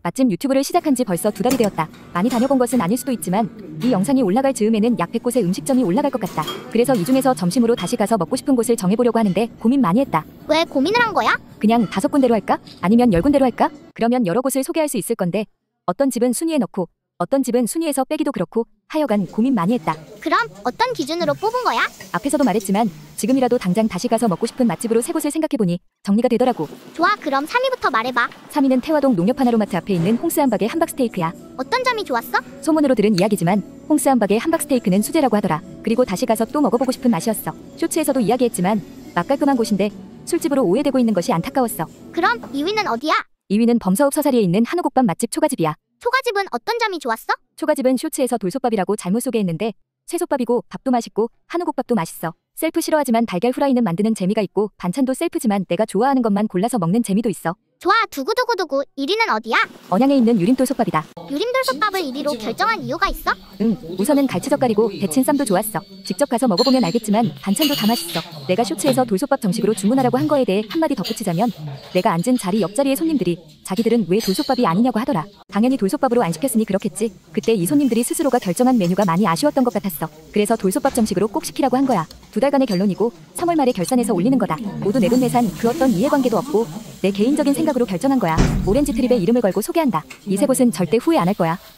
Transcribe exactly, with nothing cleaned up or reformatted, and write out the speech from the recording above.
맛집 유튜브를 시작한 지 벌써 두 달이 되었다. 많이 다녀본 것은 아닐 수도 있지만 이 영상이 올라갈 즈음에는 약 백 곳의 음식점이 올라갈 것 같다. 그래서 이 중에서 점심으로 다시 가서 먹고 싶은 곳을 정해보려고 하는데 고민 많이 했다. 왜 고민을 한 거야? 그냥 다섯 군데로 할까? 아니면 열 군데로 할까? 그러면 여러 곳을 소개할 수 있을 건데 어떤 집은 순위에 넣고 어떤 집은 순위에서 빼기도 그렇고 하여간 고민 많이 했다. 그럼 어떤 기준으로 뽑은 거야? 앞에서도 말했지만 지금이라도 당장 다시 가서 먹고 싶은 맛집으로 세 곳을 생각해보니 정리가 되더라고. 좋아, 그럼 삼 위부터 말해봐. 삼 위는 태화동 농협하나로마트 앞에 있는 홍스한박의 함박스테이크야. 어떤 점이 좋았어? 소문으로 들은 이야기지만 홍스한박의 함박스테이크는 수제라고 하더라. 그리고 다시 가서 또 먹어보고 싶은 맛이었어. 쇼츠에서도 이야기했지만 맛깔끔한 곳인데 술집으로 오해되고 있는 것이 안타까웠어. 그럼 이 위는 어디야? 이 위는 범서읍 서사리에 있는 한우국밥 맛집 초가집이야. 초가집은 어떤 점이 좋았어? 초가집은 쇼츠에서 돌솥밥이라고 잘못 소개했는데 쇠솥밥이고 밥도 맛있고 한우국밥도 맛있어. 셀프 싫어하지만 달걀 후라이는 만드는 재미가 있고 반찬도 셀프지만 내가 좋아하는 것만 골라서 먹는 재미도 있어. 좋아, 두구두구두구. 일 위는 어디야? 언양에 있는 유림돌솥밥이다. 유림돌솥밥을 일 위로 결정한 이유가 있어? 응, 우선은 갈치젓갈이고 데친 쌈도 좋았어. 직접 가서 먹어보면 알겠지만 반찬도 다 맛있어. 내가 쇼츠에서 돌솥밥 정식으로 주문하라고 한 거에 대해 한마디 덧붙이자면 내가 앉은 자리 옆자리의 손님들이 자기들은 왜 돌솥밥이 아니냐고 하더라. 당연히 돌솥밥으로 안 시켰으니 그렇겠지. 그때 이 손님들이 스스로가 결정한 메뉴가 많이 아쉬웠던 것 같았어. 그래서 돌솥밥 정식으로 꼭 시키라고 한 거야. 두 달간의 결론이고 삼월 말에 결산해서 올리는 거다. 모두 내돈내산 그 어떤 이해관계도 없고 내 개인적인 생각으로 결정한 거야. 오렌지 트립에 이름을 걸고 소개한다. 이 세 곳은 절대 후회 안 할 거야.